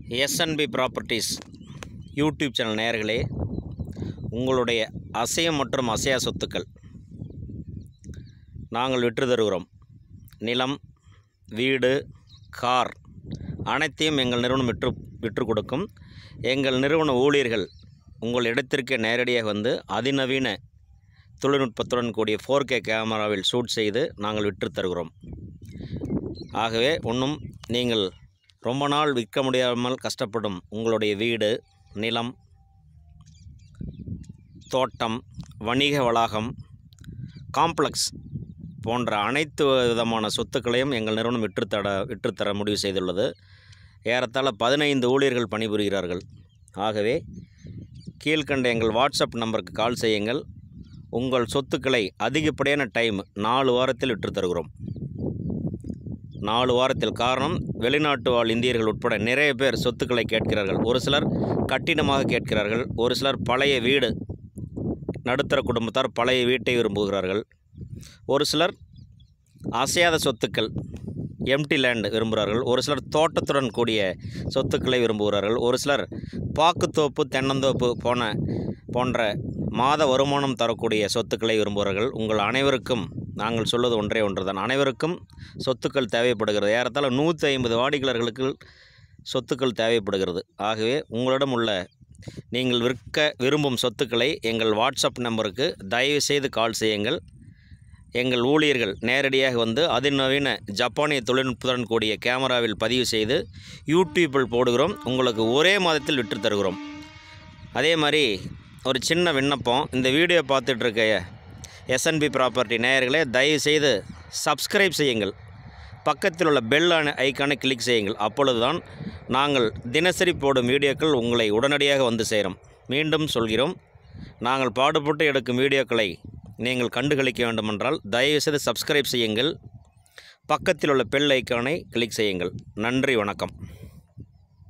S&B properties YouTube channel நேயர்களே, உங்களுடைய அசையம் மற்றும் அசையா சொத்துக்கள் நாங்கள் விற்று தருகிறோம். நிலம், வீடு, கார் அனைத்தையும் எங்கள் நிறுவனம் விற்று கொடுக்கும். எங்கள் நிறுவன ஊழியர்கள் உங்கள் இடத்திற்கு நேரடியாக வந்து அதிநவீன தொழில்நுட்பத்துடன் கூடிய 4K கேமராவில் ஷூட் செய்து நாங்கள் விற்று தருகிறோம். ஆகவே இன்னும் நீங்கள் ரொம்ப நாள் விற்க முடியாமல் கஷ்டப்படும் உங்களுடைய வீடு, நிலம், தோட்டம், வணிக வளாகம், காம்ப்ளெக்ஸ் போன்ற அனைத்து விதமான சொத்துக்களையும் எங்கள் நிறுவனம் விற்றுத்தர முடிவு செய்துள்ளது. ஏறத்தாழ 15 ஊழியர்கள் பணிபுரிகிறார்கள். ஆகவே கீழ்கண்ட எங்கள் வாட்ஸ்அப் நம்பருக்கு கால் செய்யுங்கள். உங்கள் சொத்துக்களை அதிகப்படியான டைம் 4 வாரத்தில் விற்று தருகிறோம். 4 வாரத்தில். காரணம், வெளிநாட்டு வாழ் இந்தியர்கள் உட்பட நிறைய பேர் சொத்துக்களை கேட்கிறார்கள். ஒரு சிலர் கட்டிடமாக கேட்கிறார்கள். ஒரு சிலர் பழைய வீடு, நடுத்தர குடும்பத்தார் பழைய வீட்டை விரும்புகிறார்கள். ஒரு சிலர் அசையாத சொத்துக்கள், எம்டி லேண்ட் விரும்புகிறார்கள். ஒரு சிலர் தோட்டத்துடன் கூடிய சொத்துக்களை விரும்புகிறார்கள். ஒரு சிலர் பாக்குத்தோப்பு, தென்னந்தோப்பு போன்ற மாத வருமானம் தரக்கூடிய சொத்துக்களை விரும்புகிறார்கள். உங்கள் அனைவருக்கும் நாங்கள் சொல்வது ஒன்றே ஒன்றுதான். அனைவருக்கும் சொத்துக்கள் தேவைப்படுகிறது. ஏறத்தாழ 150 வாடிக்கையாளர்களுக்கு சொத்துக்கள் தேவைப்படுகிறது. ஆகவே உங்களிடம் உள்ள நீங்கள் விற்க விரும்பும் சொத்துக்களை எங்கள் வாட்ஸ்அப் நம்பருக்கு தயவுசெய்து கால் செய்யுங்கள். எங்கள் ஊழியர்கள் நேரடியாக வந்து அதிநவீன ஜப்பானிய தொழில்நுட்பத்துடன் கூடிய கேமராவில் பதிவு செய்து யூடியூப்பில் போடுகிறோம். உங்களுக்கு ஒரே மாதத்தில் விற்று தருகிறோம். அதே மாதிரி ஒரு சின்ன விண்ணப்பம், இந்த வீடியோ பார்த்துட்ருக்க S&B ப்ராப்பர்ட்டி நேயர்களே, தயவுசெய்து சப்ஸ்கிரைப் செய்யுங்கள். பக்கத்தில் உள்ள பெல் ஐக்கானை கிளிக் செய்யுங்கள். அப்பொழுதுதான் நாங்கள் தினசரி போடும் வீடியோக்கள் உங்களை உடனடியாக வந்து சேரும். மீண்டும் சொல்கிறோம், நாங்கள் பாடுபட்டு எடுக்கும் வீடியோக்களை நீங்கள் கண்டுகளிக்க வேண்டுமென்றால் தயவுசெய்து சப்ஸ்கிரைப் செய்யுங்கள். பக்கத்தில் உள்ள பெல் ஐக்கானை கிளிக் செய்யுங்கள். நன்றி, வணக்கம்.